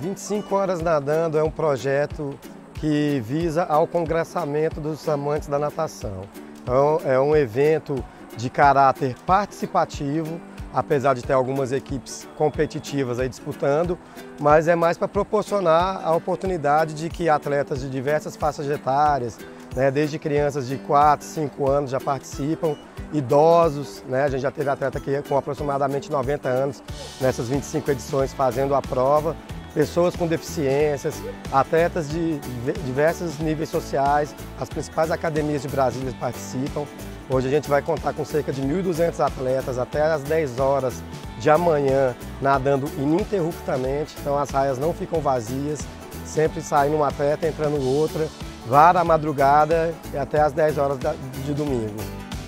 25 Horas Nadando é um projeto que visa ao congressamento dos amantes da natação. Então, é um evento de caráter participativo, apesar de ter algumas equipes competitivas aí disputando, mas é mais para proporcionar a oportunidade de que atletas de diversas faixas etárias, desde crianças de 4, 5 anos já participam, idosos, a gente já teve atleta aqui com aproximadamente 90 anos nessas 25 edições fazendo a prova, pessoas com deficiências, atletas de diversos níveis sociais, as principais academias de Brasília participam. Hoje a gente vai contar com cerca de 1.200 atletas até às 10 horas de amanhã, nadando ininterruptamente, então as raias não ficam vazias, sempre saindo um atleta, entrando outra, vara a madrugada e até às 10 horas de domingo.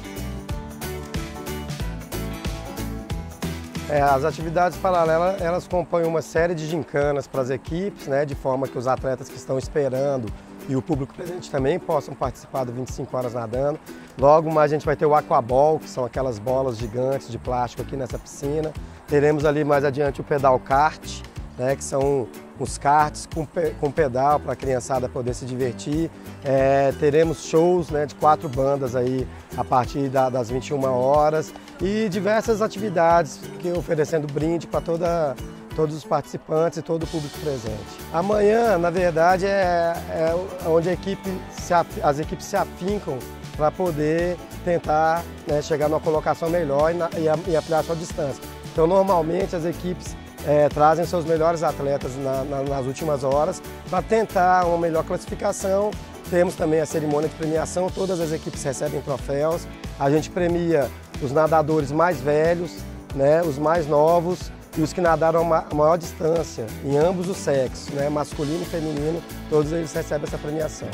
As atividades paralelas, elas compõem uma série de gincanas para as equipes, de forma que os atletas que estão esperando e o público presente também possam participar do 25 Horas Nadando. Logo mais a gente vai ter o aquaball, que são aquelas bolas gigantes de plástico aqui nessa piscina. Teremos ali mais adiante o pedal kart, que são os karts com pedal para a criançada poder se divertir. Teremos shows de 4 bandas aí a partir das 21 horas e diversas atividades que oferecendo brinde para todos os participantes e todo o público presente. Amanhã, na verdade, é onde as equipes se afincam para poder tentar chegar numa colocação melhor e ampliar a sua distância. Então, normalmente, as equipes trazem seus melhores atletas nas últimas horas para tentar uma melhor classificação. Temos também a cerimônia de premiação, todas as equipes recebem troféus. A gente premia os nadadores mais velhos, os mais novos e os que nadaram a maior distância, em ambos os sexos, masculino e feminino, todos eles recebem essa premiação.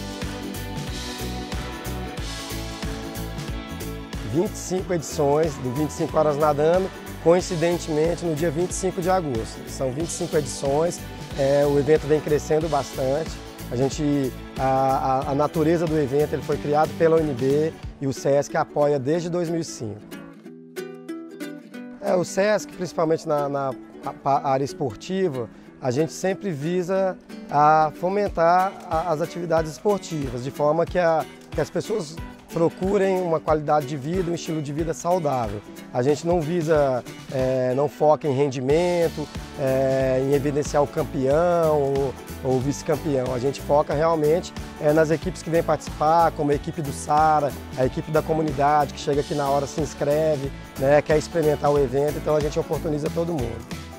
25 edições do 25 Horas Nadando, coincidentemente no dia 25 de agosto. São 25 edições, o evento vem crescendo bastante. A natureza do evento ele foi criado pela UNB e o SESC apoia desde 2005. O SESC, principalmente na área esportiva, a gente sempre visa fomentar as atividades esportivas, de forma que as pessoas procurem uma qualidade de vida, um estilo de vida saudável. A gente não visa, não foca em rendimento, em evidenciar o campeão ou vice-campeão. A gente foca realmente nas equipes que vêm participar, como a equipe do SARA, a equipe da comunidade que chega aqui na hora, se inscreve, quer experimentar o evento, então a gente oportuniza todo mundo.